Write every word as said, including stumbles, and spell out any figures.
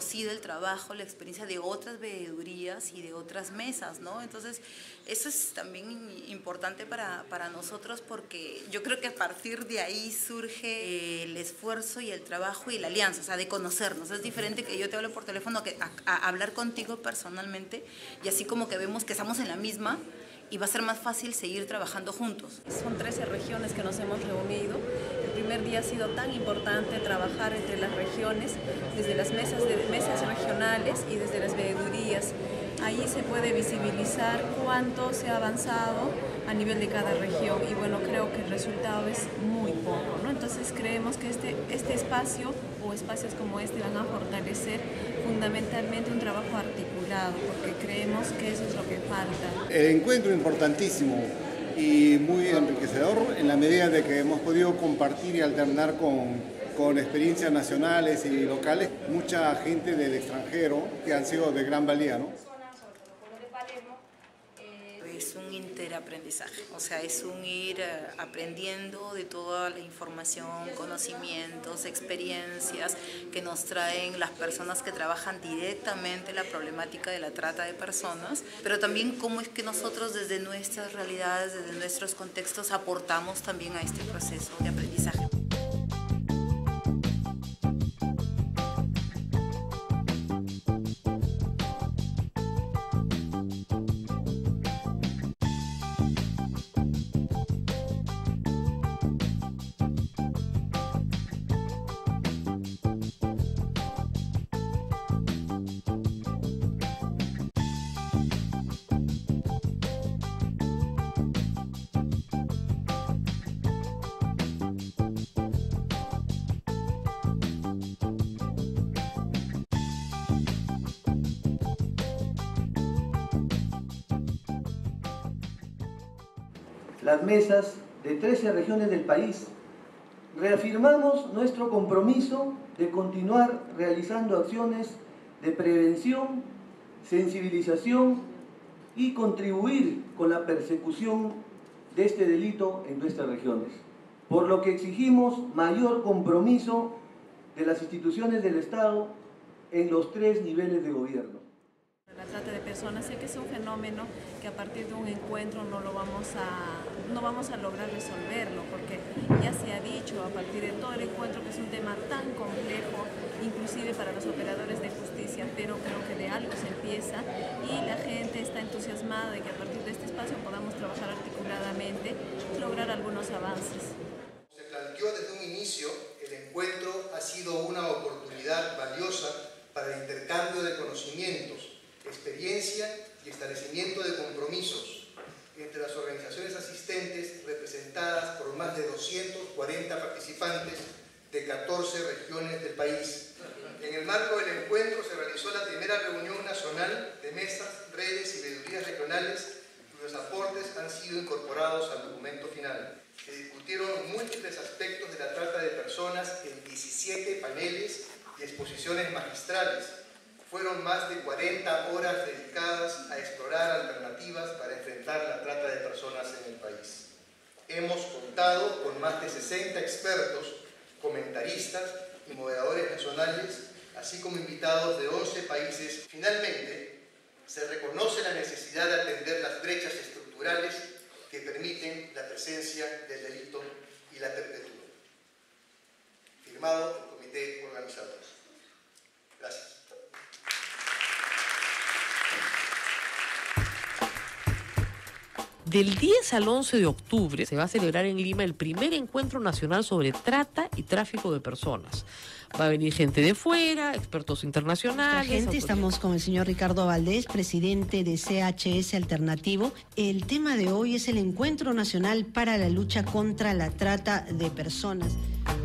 conocida el trabajo, la experiencia de otras veedurías y de otras mesas, ¿no? Entonces, eso es también importante para, para nosotros porque yo creo que a partir de ahí surge el esfuerzo y el trabajo y la alianza, o sea, de conocernos. Es diferente que yo te hable por teléfono que a, a hablar contigo personalmente y así como que vemos que estamos en la misma y va a ser más fácil seguir trabajando juntos. Son trece regiones que nos hemos reunido. El primer día ha sido tan importante trabajar entre las regiones, desde las mesas, de, mesas regionales y desde las veedurías. Ahí se puede visibilizar cuánto se ha avanzado a nivel de cada región y bueno, creo que el resultado es muy poco, ¿no? Entonces creemos que este, este espacio o espacios como este van a fortalecer fundamentalmente un trabajo articulado, porque creemos que eso es lo que falta. El encuentro importantísimo y muy enriquecedor en la medida de que hemos podido compartir y alternar con, con experiencias nacionales y locales, mucha gente del extranjero que han sido de gran valía, ¿no? Es un interaprendizaje, o sea, es un ir aprendiendo de toda la información, conocimientos, experiencias que nos traen las personas que trabajan directamente la problemática de la trata de personas, pero también cómo es que nosotros desde nuestras realidades, desde nuestros contextos, aportamos también a este proceso de aprendizaje. Las mesas de trece regiones del país, reafirmamos nuestro compromiso de continuar realizando acciones de prevención, sensibilización y contribuir con la persecución de este delito en nuestras regiones, por lo que exigimos mayor compromiso de las instituciones del Estado en los tres niveles de gobierno. La trata de personas, sé que es un fenómeno que a partir de un encuentro no lo vamos a, no vamos a lograr resolverlo, porque ya se ha dicho a partir de todo el encuentro que es un tema tan complejo, inclusive para los operadores de justicia, pero creo que de algo se empieza y la gente está entusiasmada de que a partir de este espacio podamos trabajar articuladamente y lograr algunos avances. Se planteó desde un inicio, el encuentro ha sido una oportunidad valiosa para el intercambio de conocimientos, experiencia y establecimiento de compromisos entre las organizaciones asistentes representadas por más de doscientos cuarenta participantes de catorce regiones del país. En el marco del encuentro se realizó la primera reunión nacional de mesas, redes y veedurías regionales cuyos aportes han sido incorporados al documento final. Se discutieron múltiples aspectos de la trata de personas en diecisiete paneles y exposiciones magistrales. Fueron más de cuarenta horas dedicadas a explorar alternativas para enfrentar la trata de personas en el país. Hemos contado con más de sesenta expertos, comentaristas y moderadores nacionales, así como invitados de once países. Finalmente, se reconoce la necesidad de atender las brechas estructurales que permiten la presencia del delito y la perpetuidad. Firmado el comité organizador. Gracias. Del diez al once de octubre se va a celebrar en Lima el primer encuentro nacional sobre trata y tráfico de personas. Va a venir gente de fuera, expertos internacionales. La gente, estamos con el señor Ricardo Valdés, presidente de C H S Alternativo. El tema de hoy es el Encuentro Nacional para la Lucha contra la Trata de Personas.